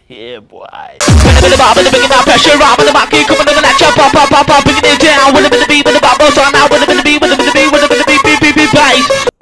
Yeah, boy. With the bar, with the bringing that pressure on, with the back, coming to the lecture, pop, pop, pop, pop, bringing it down. With the beat, with the bar, so now with the beat, with the beat, with the beat, bass.